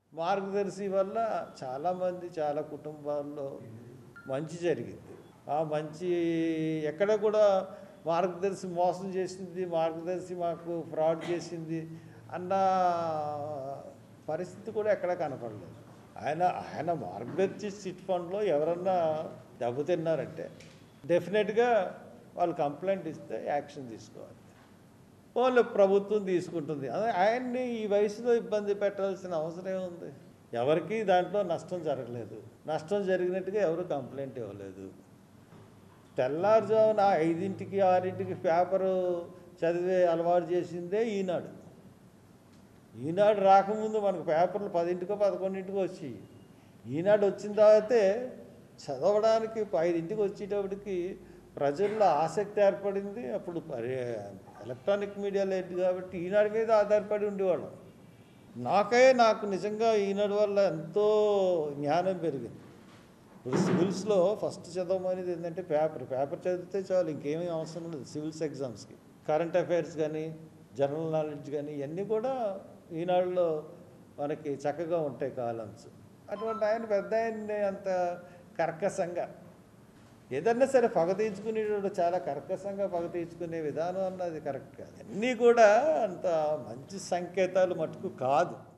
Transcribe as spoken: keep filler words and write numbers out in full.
మార్గదర్శి వల్ల చాలామంది చాలా కుటుంబాల్లో మంచి జరిగింది. ఆ మంచి ఎక్కడ కూడా మార్గదర్శి మోసం చేసింది, మార్గదర్శి మాకు ఫ్రాడ్ చేసింది అన్న పరిస్థితి కూడా ఎక్కడ కనపడలేదు. ఆయన ఆయన మార్గదర్శి చిట్ ఫండ్లో ఎవరన్నా దెబ్బతిన్నారంటే డెఫినెట్గా వాళ్ళు కంప్లైంట్ ఇస్తే యాక్షన్ తీసుకోవాలి. వాళ్ళు ప్రభుత్వం తీసుకుంటుంది. అదే ఆయన్ని ఈ వయసులో ఇబ్బంది పెట్టాల్సిన అవసరం ఏముంది? ఎవరికి దాంట్లో నష్టం జరగలేదు. నష్టం జరిగినట్టుగా ఎవరు కంప్లైంట్ ఇవ్వలేదు. తెల్లారుజామున ఐదింటికి ఆరింటికి పేపరు చదివే అలవాటు చేసిందే ఈనాడు. ఈనాడు రాకముందు మనకు పేపర్లు పదింటికో పదకొండింటికో వచ్చి, ఈనాడు వచ్చిన తర్వాతే చదవడానికి ఐదింటికి వచ్చేటప్పటికి ప్రజల్లో ఆసక్తి ఏర్పడింది. అప్పుడు ఎలక్ట్రానిక్ మీడియా లేదు కాబట్టి ఈనాడు మీద ఆధారపడి ఉండేవాళ్ళం. నాకే నాకు నిజంగా ఈనాడు వల్ల ఎంతో జ్ఞానం పెరిగింది. ఇప్పుడు సివిల్స్లో ఫస్ట్ చదవమనేది ఏంటంటే పేపర్ పేపర్ చదివితే చాలు, ఇంకేమీ అవసరం లేదు. సివిల్స్ ఎగ్జామ్స్కి కరెంట్ అఫైర్స్ కానీ జనరల్ నాలెడ్జ్ కానీ ఇవన్నీ కూడా ఈనాడులో మనకి చక్కగా ఉంటాయి కాలమ్స్. అటువంటి ఆయన పెద్ద ఆయన్ని అంత కర్కశంగా ఏదన్నా సరే పగ తీర్చుకునేటప్పుడు చాలా కర్కశంగా పగ తీర్చుకునే విధానం అన్నది కరెక్ట్ కాదు. అన్నీ కూడా అంత మంచి సంకేతాలు మటుకు కాదు.